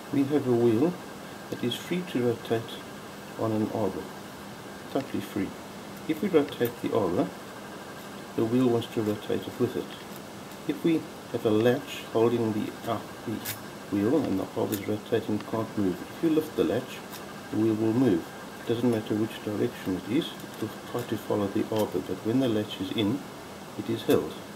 we have a wheel that is free to rotate on an arbor, totally free. If we rotate the arbor, the wheel wants to rotate it with it. If we have a latch holding the wheel and the arbor is rotating, can't move. If you lift the latch, the wheel will move. It doesn't matter which direction it is, it will try to follow the arbor, but when the latch is in, it is held.